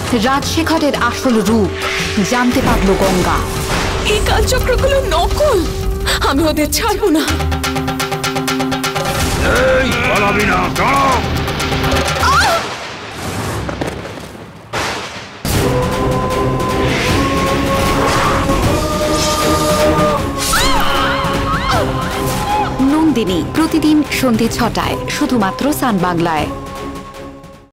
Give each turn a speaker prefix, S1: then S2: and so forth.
S1: রাজশেখরের আসল রূপ জানতে পারল গঙ্গা।
S2: এই কালচক্রগুলো নকল, আমি ওদের ছাড়বো না।
S3: এই পালাবি না, দাঁড়া।
S1: নন্দিনী প্রতিদিন সন্ধে ৬টায় শুধুমাত্র সান বাংলায়।